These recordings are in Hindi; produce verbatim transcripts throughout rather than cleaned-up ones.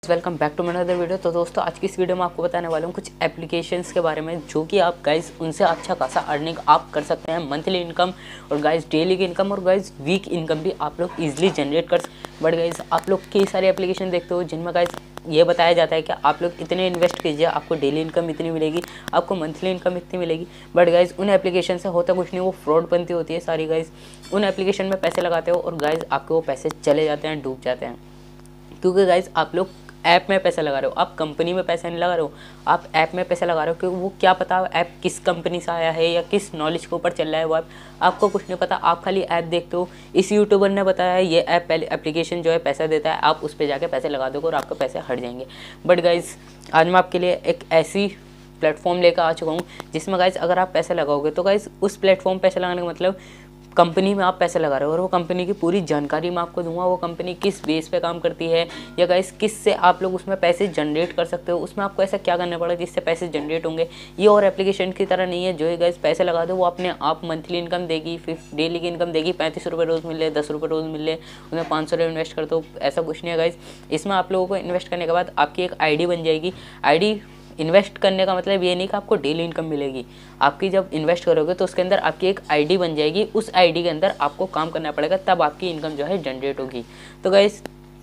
Welcome back to my another video. तो दोस्तों आज की इस वीडियो में आपको बताने वाला हूँ कुछ एप्लीकेशंस के बारे में जो कि आप गाइस उनसे अच्छा खासा अर्निंग आप कर सकते हैं, मंथली इनकम और गाइस डेली की इनकम और गाइस वीक इनकम भी आप लोग इजीली जनरेट कर सकते। बट गाइस आप लोग कई सारे एप्लीकेशन देखते हो जिनमें गाइस ये बताया जाता है कि आप लोग इतने इन्वेस्ट कीजिए, आपको डेली इनकम इतनी मिलेगी, आपको मंथली इनकम इतनी मिलेगी। बट गाइस उन एप्लीकेशन से होता कुछ नहीं, वो फ्रॉड बनती होती है सारी। गाइस उन एप्लीकेशन में पैसे लगाते हो और गाइस आपके वो पैसे चले जाते हैं, डूब जाते हैं। क्योंकि गाइस आप लोग ऐप में पैसा लगा रहे हो, आप कंपनी में पैसा नहीं लगा रहे हो, आप ऐप में पैसा लगा रहे हो। क्योंकि वो क्या पता ऐप किस कंपनी से आया है या किस नॉलेज के ऊपर चल रहा है वो ऐप, आपको कुछ नहीं पता। आप खाली ऐप देखते हो, इस यूट्यूबर ने बताया है ये ऐप एप्लीकेशन जो है पैसा देता है, आप उस पर जाके पैसे लगा दोगे और आपके पैसे हट जाएंगे। बट गाइस आज मैं आपके लिए एक ऐसी प्लेटफॉर्म लेकर आ चुका हूँ जिसमें गाइस अगर आप पैसे लगाओगे तो गाइस उस प्लेटफॉर्म पैसे लगाने का मतलब कंपनी में आप पैसे लगा रहे हो और वो कंपनी की पूरी जानकारी मैं आपको दूंगा। वो कंपनी किस बेस पे काम करती है या गाइस किस से आप लोग उसमें पैसे जनरेट कर सकते हो, उसमें आपको ऐसा क्या करना पड़ेगा जिससे पैसे जनरेट होंगे। ये और एप्लीकेशन की तरह नहीं है जो है गाइस पैसे लगा दो वो अपने आप मंथली इनकम देगी, फिर डेली की इनकम देगी, पैंतीस रुपये रोज़ मिल रहे, दस रुपये रोज़ मिल रहे, उसमें पाँच सौ रुपये इन्वेस्ट कर दो। ऐसा कुछ नहीं है गाइस। इसमें आप लोगों को इन्वेस्ट करने के बाद आपकी एक आई डी बन जाएगी। आई डी इन्वेस्ट करने का मतलब ये नहीं कि आपको डेली इनकम मिलेगी। आपकी जब इन्वेस्ट करोगे तो उसके अंदर आपकी एक आईडी बन जाएगी, उस आईडी के अंदर आपको काम करना पड़ेगा, तब आपकी इनकम जो है जनरेट होगी। तो गाइस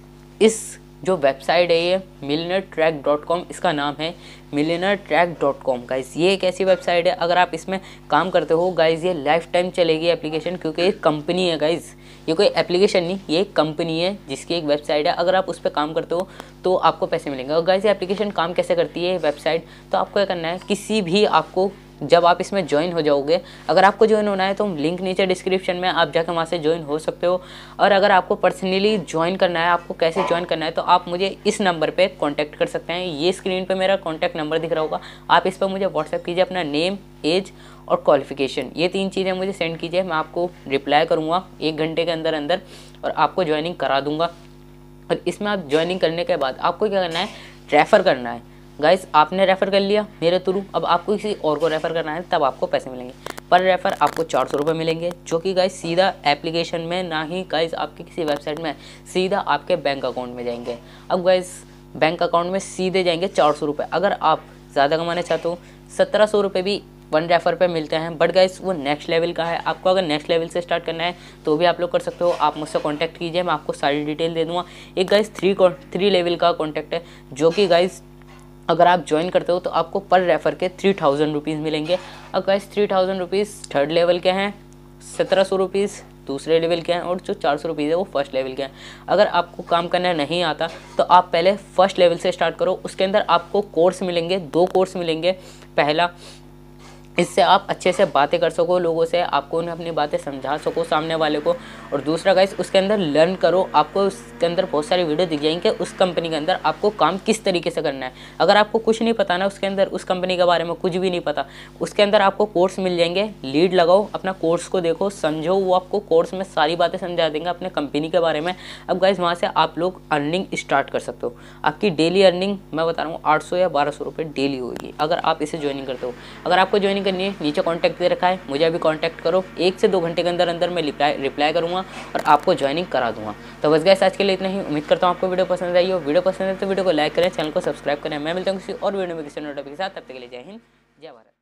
इस जो वेबसाइट है ये मिलियनेयर ट्रैक डॉट कॉम इसका नाम है, millionaire track dot com. Guys ये एक ऐसी वेबसाइट है, अगर आप इसमें काम करते हो गाइस ये लाइफ टाइम चलेगी एप्लीकेशन, क्योंकि ये कंपनी है गाइस, ये कोई एप्लीकेशन नहीं, ये एक कंपनी है जिसकी एक वेबसाइट है। अगर आप उस पर काम करते हो तो आपको पैसे मिलेंगे। और गाइस ये एप्लीकेशन काम कैसे करती है वेबसाइट, तो आपको क्या करना है, किसी भी आपको जब आप इसमें ज्वाइन हो जाओगे, अगर आपको ज्वाइन होना है तो लिंक नीचे डिस्क्रिप्शन में, आप जाकर वहाँ से ज्वाइन हो सकते हो। और अगर आपको पर्सनली ज्वाइन करना है, आपको कैसे ज्वाइन करना है, तो आप मुझे इस नंबर पे कांटेक्ट कर सकते हैं। ये स्क्रीन पे मेरा कांटेक्ट नंबर दिख रहा होगा, आप इस पर मुझे व्हाट्सएप कीजिए, अपना नेम, एज और क्वालिफिकेशन, ये तीन चीज़ें मुझे सेंड कीजिए। मैं आपको रिप्लाई करूँगा एक घंटे के अंदर अंदर और आपको ज्वाइनिंग करा दूँगा। और इसमें आप ज्वाइनिंग करने के बाद आपको क्या करना है, रेफ़र करना है। गाइस आपने रेफ़र कर लिया मेरे थ्रू, अब आपको किसी और को रेफ़र करना है, तब आपको पैसे मिलेंगे। पर रेफ़र आपको चार सौ रुपये मिलेंगे, जो कि गाइस सीधा एप्लीकेशन में, ना ही गाइस आपकी किसी वेबसाइट में, सीधा आपके बैंक अकाउंट में जाएंगे। अब गाइस बैंक अकाउंट में सीधे जाएंगे चार सौ रुपये। अगर आप ज़्यादा कमाना चाहते हो सत्रह सौ रुपये भी वन रेफ़र पे मिलते हैं। बट गाइस वो नेक्स्ट लेवल का है, आपको अगर नेक्स्ट लेवल से स्टार्ट करना है तो भी आप लोग कर सकते हो। आप मुझसे कांटेक्ट कीजिए, मैं आपको सारी डिटेल दे दूँगा। एक गाइस थ्री थ्री लेवल का कॉन्टैक्ट है, जो कि गाइस अगर आप ज्वाइन करते हो तो आपको पर रेफ़र के थ्री थाउजेंड रुपीज़ मिलेंगे। अब guys three thousand rupees third level के हैं, सत्रह सौ रुपीज़ दूसरे लेवल के हैं और जो चार सौ रुपीज़ है वो फर्स्ट लेवल के हैं। अगर आपको काम करना नहीं आता तो आप पहले फर्स्ट लेवल से स्टार्ट करो। उसके अंदर आपको कोर्स मिलेंगे, दो कोर्स मिलेंगे। पहला, इससे आप अच्छे से बातें कर सको लोगों से, आपको उन्हें अपनी बातें समझा सको सामने वाले को। और दूसरा गाइस उसके अंदर लर्न करो, आपको उसके अंदर बहुत सारी वीडियो दिख जाएंगे उस कंपनी के अंदर आपको काम किस तरीके से करना है। अगर आपको कुछ नहीं पता ना उसके अंदर, उस कंपनी के बारे में कुछ भी नहीं पता, उसके अंदर आपको कोर्स मिल जाएंगे। लीड लगाओ, अपना कोर्स को देखो, समझो, वो आपको कोर्स में सारी बातें समझा देंगे अपने कंपनी के बारे में। अब गाइस वहाँ से आप लोग अर्निंग स्टार्ट कर सकते हो। आपकी डेली अर्निंग मैं बता रहा हूँ आठ सौ या बारह सौ रुपये डेली होगी अगर आप इसे ज्वाइनिंग करते हो। अगर आपको ज्वाइनिंग करनी है, नीचे कांटेक्ट दे रखा है, मुझे अभी कांटेक्ट करो। एक से दो घंटे के अंदर अंदर मैं रिप्लाई रिप्लाई करूंगा और आपको ज्वाइनिंग करा दूंगा। तो बस गाइस आज के लिए इतना ही। उम्मीद करता हूं आपको वीडियो पसंद आई हो। वीडियो पसंद है तो वीडियो को लाइक करें, चैनल को सब्सक्राइब करें। मैं मिलता हूं किसी और वीडियो में किसी नए टॉपिक के साथ। तब तक के लिए जय हिंद, जय भारत।